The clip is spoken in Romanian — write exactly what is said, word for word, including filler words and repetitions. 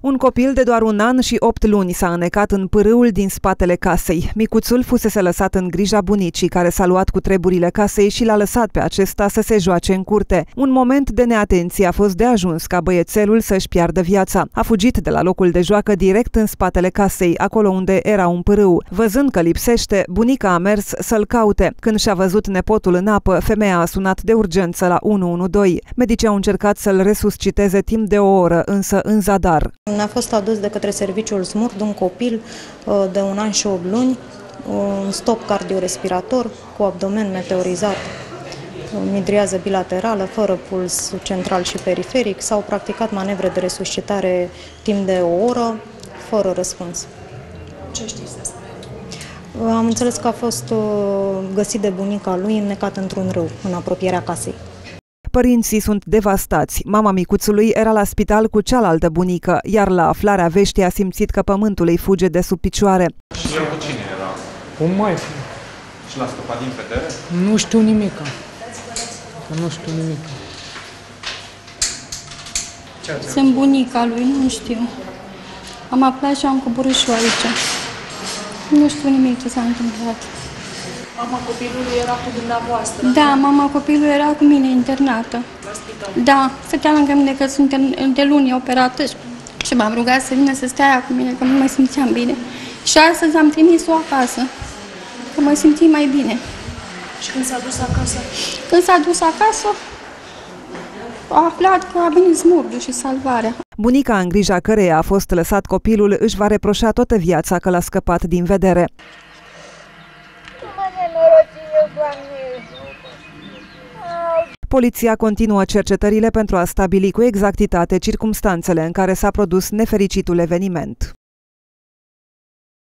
Un copil de doar un an și opt luni s-a înecat în pârâul din spatele casei. Micuțul fusese lăsat în grija bunicii, care s-a luat cu treburile casei și l-a lăsat pe acesta să se joace în curte. Un moment de neatenție a fost de ajuns ca băiețelul să-și piardă viața. A fugit de la locul de joacă direct în spatele casei, acolo unde era un pârâu. Văzând că lipsește, bunica a mers să-l caute. Când și-a văzut nepotul în apă, femeia a sunat de urgență la unu unu doi. Medicii au încercat să-l resusciteze timp de o oră, însă în zadar. Ne-a fost adus de către serviciul SMURD un copil de un an și opt luni, un stop cardiorespirator, cu abdomen meteorizat, midriază bilaterală, fără puls central și periferic. S-au practicat manevre de resuscitare timp de o oră, fără răspuns. Ce știți despre el? Am înțeles că a fost găsit de bunica lui înnecat într-un râu, în apropierea casei. Părinții sunt devastați. Mama micuțului era la spital cu cealaltă bunică, iar la aflarea veștii a simțit că pământul îi fuge de sub picioare. Și el cu cine era? Cu maică. Și l-a scăpat din vedere? Nu știu nimic. Nu știu nimic. Sunt bunica lui, nu știu. Am aflat și am coborât și eu aici. Nu știu nimic ce s-a întâmplat. Mama copilului era cu dumneavoastră? Da, mama copilului era cu mine internată. La spital? Da, stătea lângă mine că sunt de luni operată și m-am rugat să vină să stea cu mine, că nu mai simțeam bine. Și astăzi am trimis-o acasă, că mă simți mai bine. Și când s-a dus acasă? Când s-a dus acasă, a aflat că a venit SMURD-ul și salvarea. Bunica, în grija căreia a fost lăsat copilul, își va reproșa toată viața că l-a scăpat din vedere. Poliția continuă cercetările pentru a stabili cu exactitate circumstanțele în care s-a produs nefericitul eveniment.